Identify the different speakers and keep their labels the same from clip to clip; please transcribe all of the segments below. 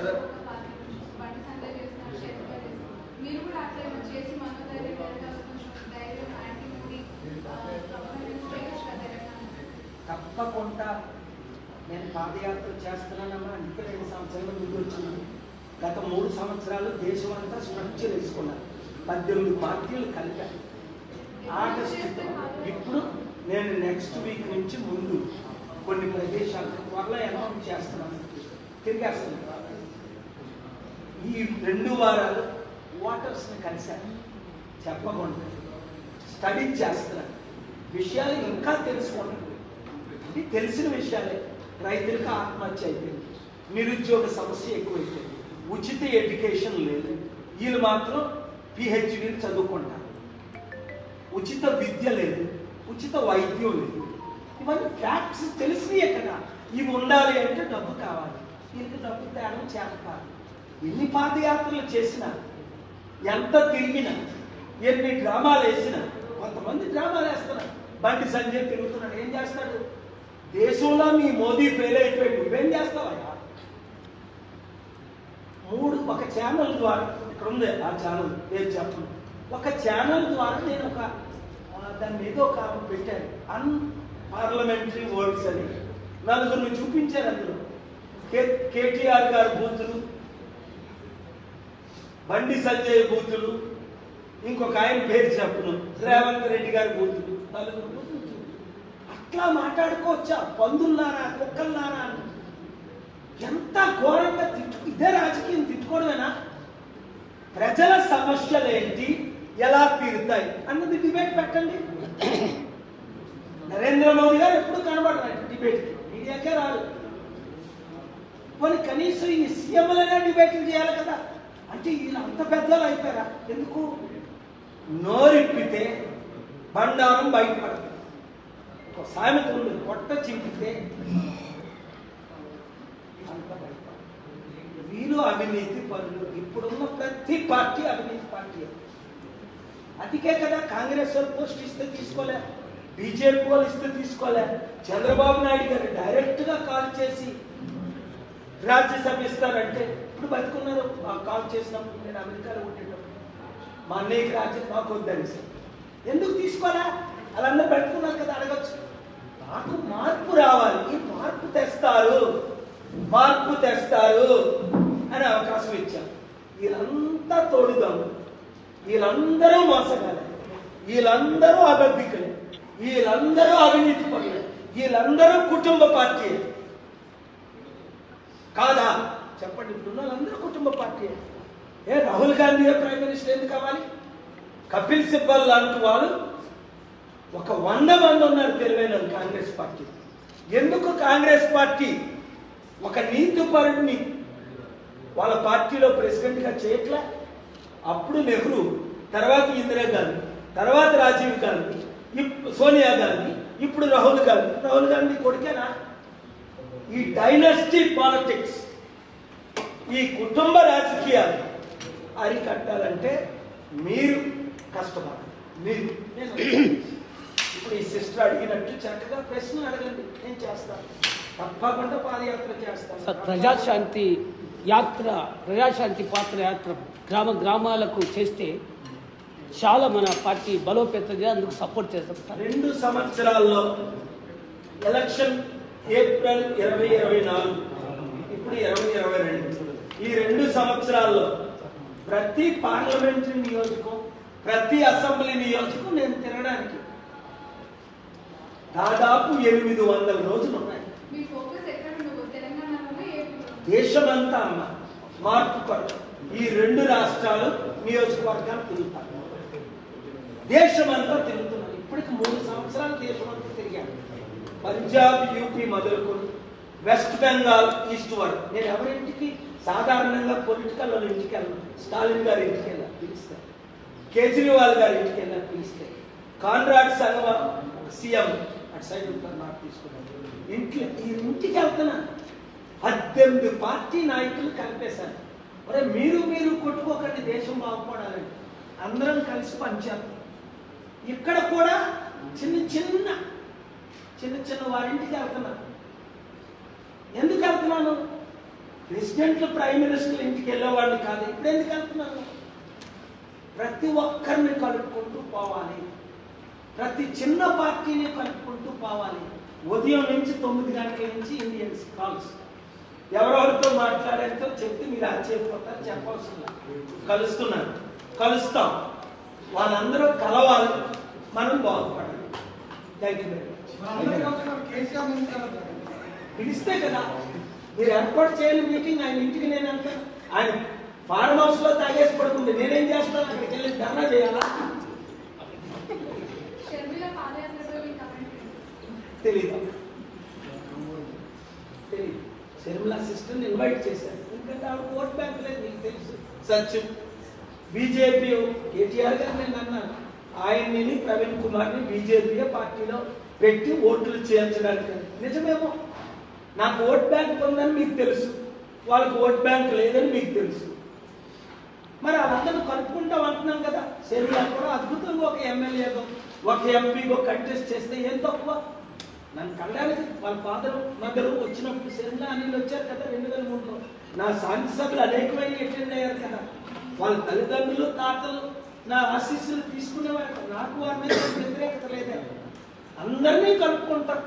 Speaker 1: తప్పకుండా నేను పాదయాత్ర చేస్తున్నానమ్మా. అందుకే 2 సంవత్సరాలు ముందు వచ్చినాను. గత 3 సంవత్సరాలు దేశం అంతా స్ట్రక్చర్ వేసుకున్నాను. 18 పార్టీలు కలిపాను. ఆగస్టు ఇప్పుడు నేను నెక్స్ట్ వీక్ నుంచి ముందు కొన్ని ప్రదేశాలకు త్వరలో అనౌన్స్ చేస్తున్నాను, తిరిగేస్తున్నాను. ఈ 2 వారాలు ఓటర్స్ని కలిశాను, చెప్పకుండా స్టడీ చేస్తున్నాను, విషయాలు ఇంకా తెలుసుకున్నాను. ఇది తెలిసిన విషయాలే. రైతులకు ఆత్మహత్య అయిపోయింది, నిరుద్యోగ సమస్య ఎక్కువైపోయింది, ఉచిత ఎడ్యుకేషన్ లేదు, వీళ్ళు మాత్రం పిహెచ్డీలు చదువుకుంటారు, ఉచిత విద్య లేదు, ఉచిత వైద్యం లేదు. ఇవన్నీ ఫ్యాక్ట్స్ తెలిసినవి కదా. ఇవి ఉండాలి అంటే డబ్బు కావాలి, వీళ్ళకి డబ్బు తేడం చేస్తారు. ఎన్ని పాదయాత్రలు చేసినా, ఎంత తిరిగినా, ఎన్ని డ్రామాలు వేసినా, కొంతమంది డ్రామాలు వేస్తున్నారు. బండి సంజయ్ తిరుగుతున్నాడు, ఏం చేస్తాడు? దేశంలో మీ మోదీ ఫెయిల్ అయిపోయి నువ్వేం చేస్తావయ్యా? 3 ఒక ఛానల్ ద్వారా, ఇక్కడ ఉంది ఆ ఛానల్ ఏం చెప్పను, ఒక ఛానల్ ద్వారా నేను దాన్ని ఏదో ఒక పెట్టాను, అన్పార్లమెంటరీ వర్డ్స్ అని 4 చూపించారు. అందులో కేటీఆర్ గారి బూతులు, బండి సంజయ్ బూతులు, ఇంకొక ఆయన పేరు చెప్పను, రేవంత్ రెడ్డి గారి బూతులు, 4 బూతులు. అట్లా మాట్లాడుకోవచ్చా? పందుల్లారా, కుక్కల్లారా, ఎంత ఘోరంగా ఇదే రాజకీయం తిట్టుకోవడమేనా? ప్రజల సమస్యలు ఏంటి, ఎలా తీరుతాయి అన్నది డిబేట్ పెట్టండి. నరేంద్ర మోదీ గారు ఎప్పుడు కనబడరు డిబేట్కి, మీడియాకే రాడు. కొన్ని కనీసం ఈ సీఎంలనే డిబేట్లు చేయాలి కదా. అంటే వీళ్ళు అంత పెద్దలు అయిపోయారా? ఎందుకు? నోరిప్పితే బండారం బయటపడదు. ఒక సామెత ఉంది, పొట్ట చింపితే అంత బయటపడదు. వీళ్ళు అవినీతి పనులు. ఇప్పుడున్న ప్రతి పార్టీ అవినీతి పార్టీ. అందుకే కదా కాంగ్రెస్ వాళ్ళు పోస్ట్ ఇస్తే తీసుకోలే, బీజేపీ వాళ్ళు ఇస్తే తీసుకోలే. చంద్రబాబు నాయుడు గారు డైరెక్ట్గా కాల్ చేసి రాజ్యసభ ఇస్తారంటే ఇప్పుడు బతుకున్నారు. కాల్ చేసినప్పుడు నేను అమెరికాలో ఉండేటప్పుడు మా అన్నయ్యకి రాజ్యసభ వద్దని సార్, ఎందుకు తీసుకోలే? వాళ్ళందరూ పెట్టుకున్నారు కదా, అడగచ్చు. నాకు మార్పు రావాలి, ఈ మార్పు తెస్తారు అని అవకాశం ఇచ్చాను. వీళ్ళంతా తోడుదాము, వీళ్ళందరూ మోసగాలే, వీళ్ళందరూ అబద్ధికులే, వీళ్ళందరూ అవినీతి పనులే, వీళ్ళందరూ కుటుంబ పార్టీ కాదా? చెప్పండి. ఇప్పుడు వాళ్ళందరూ కుటుంబ party. Rahul Gandhi prime minister ఎందుకు కావాలి? కపిల్ సిబ్బల్ లాంటి వాళ్ళు ఒక 100 మంది ఉన్నారు తెలివైన కాంగ్రెస్ పార్టీ. ఎందుకు కాంగ్రెస్ పార్టీ ఒక నీతిపరుడిని వాళ్ళ పార్టీలో ప్రెసిడెంట్గా చేయట్లే? అప్పుడు నెహ్రూ, తర్వాత ఇందిరాగాంధీ, తర్వాత రాజీవ్ గాంధీ, సోనియా గాంధీ, ఇప్పుడు రాహుల్ గాంధీ. రాహుల్ గాంధీ కొడుకేనా? ఈ డైనాసిటీ పాలిటిక్స్, ఈ కుటుంబ రాజకీయాలు అరికట్టాలంటే మీరు కష్టపడాలి. మీరు ఇప్పుడు ఈ సిస్టర్ అడిగినట్టు చక్కగా ప్రశ్నలు అడగండి, నేను చేస్తాను. తప్పకుండా పాదయాత్ర చేస్తాను.
Speaker 2: ప్రజాశాంతి పాత్ర గ్రామాలకు చేస్తే చాలా మన పార్టీ బలోపేతంగా అందుకు సపోర్ట్ చేస్తాం.
Speaker 1: 2 సంవత్సరాల్లో ఎలక్షన్ ఏప్రిల్ 2024, ఇప్పుడు 2022, ఈ 2 సంవత్సరాల్లో ప్రతి పార్లమెంటరీ నియోజకం, ప్రతి అసెంబ్లీ నియోజకం నేను తిరగడానికి దాదాపు 800 రోజులు ఉన్నాయి. దేశమంతా అమ్మ మార్పు కొరకు ఈ 2 రాష్ట్రాలు నియోజకవర్గాలు తిరుగుతారు. దేశమంతా తిరుగుతున్నారు. ఇప్పటికి 3 సంవత్సరాలు దేశమంతా తిరిగాను. పంజాబ్, యూపీ మొదలుకొని వెస్ట్ బెంగాల్ ఈస్ట్ వరకు. నేను ఎవరింటికి సాధారణంగా పొలిటికల్ వాళ్ళ ఇంటికి వెళ్ళను. స్టాలిన్ గారి ఇంటికి వెళ్ళాను, పిలుస్తాను. కేజ్రీవాల్ గారి ఇంటికి వెళ్ళాను, పిలుస్తాను. కాన్రాడ్ సంగమం సీఎం అటు సైడ్ ఉంటారు, నాకు తీసుకున్నాను. ఇంటికి వెళ్తున్నాను. 18 పార్టీ నాయకులు కలిపేశారు. మరి మీరు కొట్టుకోకండి, దేశం బాగుపడాలని అందరం కలిసి పంచారు. ఇక్కడ కూడా చిన్న వారింటికి వెళ్తున్నాను. ఎందుకు వెళ్తున్నాను? ప్రెసిడెంట్లు ప్రైమ్ మినిస్టర్ ఇంటికి వెళ్ళేవాళ్ళు కాదు. ఇప్పుడు ఎందుకు వెళ్తున్నారు? ప్రతి ఒక్కరిని కలుపుకుంటూ పోవాలి, ప్రతి చిన్న పార్టీని కలుపుకుంటూ పోవాలి. ఉదయం నుంచి 9 గంటల నుంచి ఇండియన్స్ కాల్స్, ఎవరెవరితో మాట్లాడారో చెప్తే మీరు ఆశ్చర్యపోతారు. చెప్పవలసిన కలుస్తున్నారు, కలుస్తాం, వాళ్ళందరూ కలవాలి, మనం బాగుపడాలి. Thank you very much. పిలిస్తే కదా మీరు ఏర్పాటు చేయాలి మీటింగ్. ఆయన ఇంటికి నేను అంతా, ఆయన ఫార్మ్ హౌస్ లో తాగేసి పడుతుంది, నేనేం చేస్తాను? అక్కడికి వెళ్ళి ధర్నా చేయాలా? తెలీదు. షర్మిలా సిస్టర్ని ఇన్వైట్ చేశారు, ఎందుకంటే ఆవిడ ఓట్ బ్యాంక్ లేదు, మీకు తెలుసు. సత్యం బీజేపీ కేటీఆర్ గారు నేను అన్నాను, ఆయన్ని ప్రవీణ్ కుమార్ని బీజేపీ పార్టీలో పెట్టి ఓట్లు చేర్చడానికి. నిజమేమో, నాకు ఓట్ బ్యాంక్ ఉందని మీకు తెలుసు, వాళ్ళకి ఓట్ బ్యాంక్ లేదని మీకు తెలుసు. మరి వాళ్ళందరూ కలుపుకుంటాం అంటున్నాం కదా. షర్మిలా కూడా అద్భుతంగా ఒక ఎమ్మెల్యేగా ఒక ఎంపీగా కంటెస్ట్ చేస్తే ఏం తక్కువ? నన్ను కళ్ళడానికి వాళ్ళ ఫాదర్ మదర్ వచ్చినప్పుడు షర్మిలా అనిల్ వచ్చారు కదా 2003లో. నా శాంతి సభలు అనేకమైన అటెండ్ అయ్యారు కదా. వాళ్ళ తల్లిదండ్రులు తాతలు నా ఆశీస్సులు తీసుకునేవారు. నాకు వారి మీద వ్యతిరేకత లేదే. అందరినీ కలుపుకుంటాం.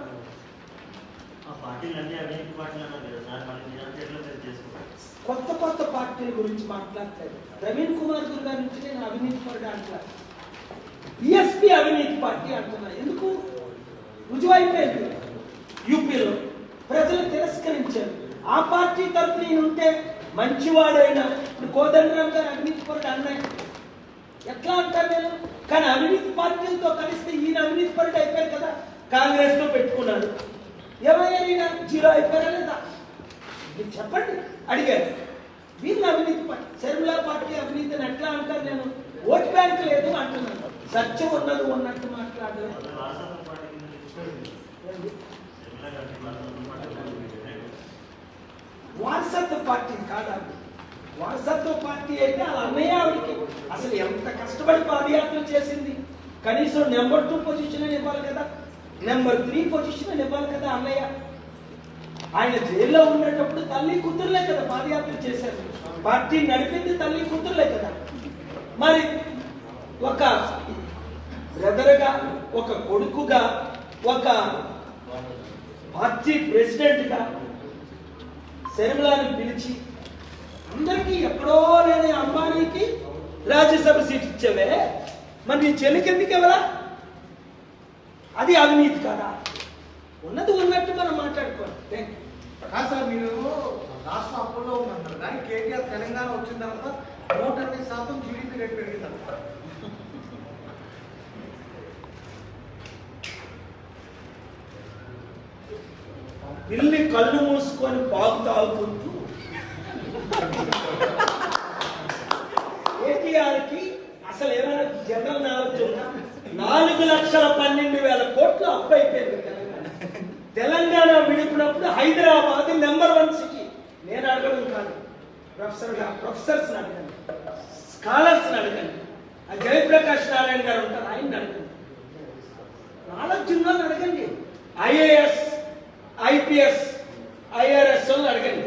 Speaker 1: కొత్త కొత్త పార్టీల గురించి మాట్లాడతారు. ప్రవీణ్ కుమార్ గారి నుంచి నేను అవినీతి పరుడు అంటారు, బిఎస్పీ అవినీతి పార్టీ అంటున్నా. ఎందుకు? రుజువైపోయింది. యూపీలో ప్రజలు తిరస్కరించారు. ఆ పార్టీ తరఫున నేను ఉంటే మంచివాడైనా, ఇప్పుడు కోదండరాం గారు అవినీతి పరుడు అన్నాయి, ఎట్లా అంటారు నేను? కానీ అవినీతి పార్టీలతో కలిస్తే ఈయన అవినీతి పరుడు అయిపోయారు కదా. కాంగ్రెస్ తో పెట్టుకున్నాడు, ఏమయ్యారు? ఈయన జీరో అయిపోయారా లేదా? మీరు చెప్పండి, అడిగారు. వీళ్ళు అవినీతి పార్టీ, షర్మిలా పార్టీ అవినీతిని ఎట్లా అంటారు? నేను ఓట్ బ్యాంక్ లేదు అంటున్నాను. సత్యం ఉన్నది ఉన్నట్టు మాట్లాడలేదు. వారసత్వ పార్టీ కాదండి. వారసత్వ పార్టీ అయితే అలా అన్నయ్య ఆవిడికి అసలు ఎంత కష్టపడి పాదయాత్ర చేసింది. కనీసం నెంబర్ 2 పొజిషన్ అని ఇవ్వాలి కదా, నెంబర్ 3 పొజిషన్ అని ఇవ్వాలి కదా అన్నయ్య. ఆయన జైల్లో ఉండేటప్పుడు తల్లి కూతురులే కదా పాదయాత్ర చేశారు. పార్టీ నడిపింది తల్లి కూతురులే కదా. మరి ఒక బ్రదర్గా, ఒక కొడుకుగా, ఒక పార్టీ ప్రెసిడెంట్గా షర్మిలాని పిలిచి అందరికీ ఎక్కడో లేని అంబానీకి రాజ్యసభ సీట్ ఇచ్చావే, మరి నీ చెల్లికి ఎందుకు ఇవ్వరా? అది అవినీతి కాదా? ఉన్నది ఉన్నట్టు మనం మాట్లాడుకోవాలి.
Speaker 3: సార్, మీరు రాష్ట్ర అప్పుల్లో ఉన్నారు కానీ కేటీఆర్ తెలంగాణ వచ్చిన తర్వాత 120% జీడీపీ రేట్ పెరిగిందంట.
Speaker 1: పిల్లి కళ్ళు మూసుకొని పాలు తాగుతుంటూ కేటీఆర్కి అసలు ఏమైనా జనరల్ నాలెడ్జ్ ఉందా? 4,12,000 కోట్లు అప్పు అయిపోయింది తెలంగాణ. తెలంగాణ విడిపినప్పుడు హైదరాబాద్ నెంబర్ 1 సిటీ. నేను అడగడం కాదు, ప్రొఫెసర్స్ అడగండి, స్కాలర్స్ అడగండి, జయప్రకాష్ నారాయణ గారు ఉంటారు, ఆయన అడగండి, నాలెడ్జ్ ఉన్న అడగండి, ఐఏఎస్ ఐపీఎస్ ఐఆర్ఎస్ అడగండి.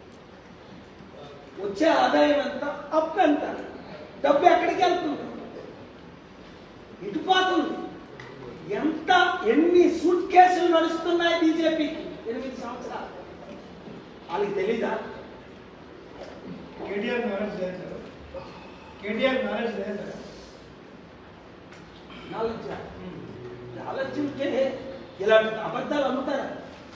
Speaker 1: వచ్చే ఆదాయం ఎంత, అప్పు ఎంత, డబ్బు ఎక్కడికి వెళ్తుంది, ఇటుపోతుంది, ఎంత, ఎన్ని సూట్ కేసులు నడుస్తున్నాయి బీజేపీకి 8 సంవత్సరాలు. వాళ్ళకి తెలీదా?
Speaker 3: కేటీఆర్ మ్యారేజ్ లేదు, కేటీఆర్ మ్యారేజ్ లేదు.
Speaker 1: నాలెడ్జ్ ఉంటే ఇలాంటి అబద్ధాలు అమ్ముతారా?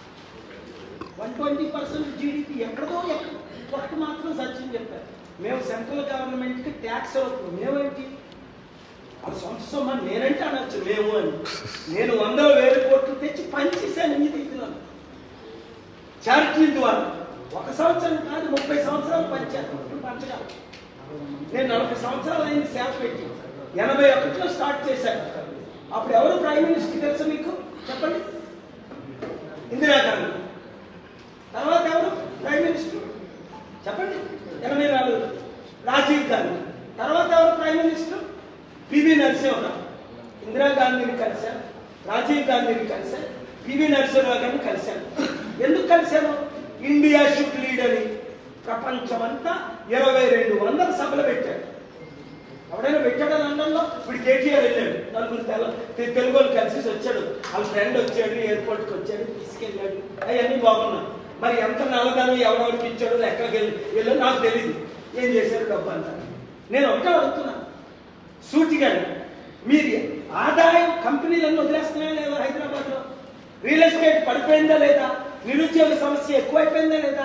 Speaker 1: 120% జీడీపీ ఎక్కడో ఒకటి మాత్రం సత్యం చెప్పారు. మేము సెంట్రల్ గవర్నమెంట్కి ట్యాక్స్ అవుతున్నాం. మేమేంటి? అది సొంత సొమ్మని నేనంటే అనొచ్చు మేము అని. నేను 100,000 కోట్లు తెచ్చి పనిచేశాను ఈ రీతిలో చారిటీ ద్వారా. 1 సంవత్సరం కాదు, 30 సంవత్సరాలు పంచాను. ఇప్పుడు పంచగా నేను 40 సంవత్సరాలు అయింది సేవ పెట్టి. 81లో స్టార్ట్ చేశాను. అప్పుడు ఎవరు ప్రైమ్ మినిస్టర్ తెలుసు మీకు? చెప్పండి. ఇందిరాగాంధీ. తర్వాత ఎవరు ప్రైమ్ మినిస్టర్? చెప్పండి. 84 రాజీవ్ గాంధీ. తర్వాత ఎవరు ప్రైమ్ మినిస్టర్? పివి నరసింహరావు. ఇందిరాగాంధీని కలిశాను, రాజీవ్ గాంధీని కలిశాను, పివి నరసింహరావు గారిని కలిశాను. ఎందుకు కలిశాను? ఇండియా షుడ్ లీడ్ అని. ప్రపంచమంతా 2200 సభలు పెట్టాడు. ఎవడైనా పెట్టాడా లండన్లో? ఇప్పుడు కేటీఆర్ వెళ్ళాడు, నలుగురు తెలుగు వాళ్ళు కలిసి వచ్చాడు, వాళ్ళ ఫ్రెండ్ వచ్చాడు, ఎయిర్పోర్ట్కి వచ్చాడు, తీసుకెళ్ళాడు, అవన్నీ బాగున్నాయి. మరి ఎంత నల్లదానం ఎవరెవరికి ఇచ్చాడు లెక్కకి వెళ్ళో నాకు తెలియదు. ఏం చేశారు డబ్బు అంటారు. నేను ఒకటే అడుగుతున్నా సూటిగా, మీరు ఆదాయం కంపెనీలన్నీ వదిలేస్తున్నాయా లేదా? హైదరాబాద్లో రియల్ ఎస్టేట్ పడిపోయిందా లేదా? నిరుద్యోగ సమస్య ఎక్కువైపోయిందా లేదా?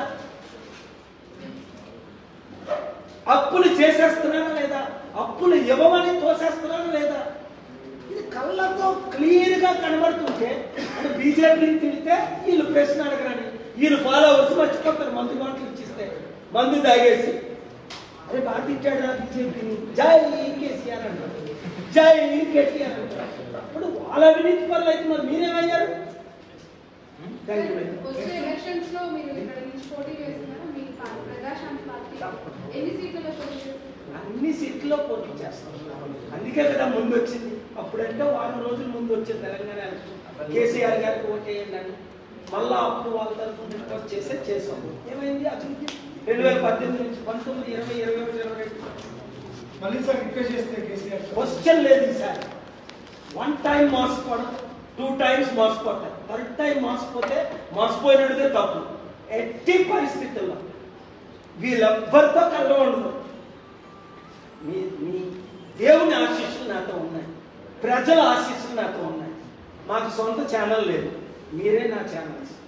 Speaker 1: అప్పులు చేసేస్తున్నారా లేదా? అప్పులు ఇవ్వమని తోసేస్తున్నారా లేదా? ఇది కళ్ళతో క్లియర్గా కనబడుతుంటే అంటే బీజేపీని తిడితే వీళ్ళు ప్రశ్న అడగరని వీళ్ళు ఫాలోవర్స్ మర్చిపోతారు. మందు మాటలు ఇచ్చిస్తే మందు తాగేసి అరే బాగా తిట్టాడు బీజేపీని, జై కేసీఆర్ అంటారు, జై కేటీఆర్ అంటారు. అప్పుడు వాళ్ళ అవినీతి పనులు అయితే మరి మీరేమయ్యారు? అన్ని సీట్లలో పోటీ చేస్తాం. అందుకే కదా ముందు వచ్చింది. అప్పుడంటే వారం రోజుల ముందు వచ్చింది తెలంగాణ ఎలక్షన్. కేసీఆర్ గారికి ఓటేయండి అని మళ్ళా అప్పుడు వాళ్ళ తరఫున రిక్వెస్ట్ చేసాం. ఏమైంది అభివృద్ధి? 2018 నుంచి 19, 20, 21, 22
Speaker 3: మళ్ళీ సార్ రిక్వెస్ట్ చేస్తే కేసీఆర్
Speaker 1: క్వశ్చన్ లేదు. ఈసారి 1 టైం మోసపోవడం, 2 టైమ్స్ మోసపోతారు, 3rd టైం మోసపోతే మోసపోయినదే తప్పు. ఎట్టి పరిస్థితుల్లో వీళ్ళెవ్వరితో కలవ ఉండదు. మీ దేవుని ఆశీస్సులు నాతో ఉన్నాయి, ప్రజల ఆశీస్సులు నాతో ఉన్నాయి. మాకు సొంత ఛానల్ లేదు, మీరే నా ఛానల్స్.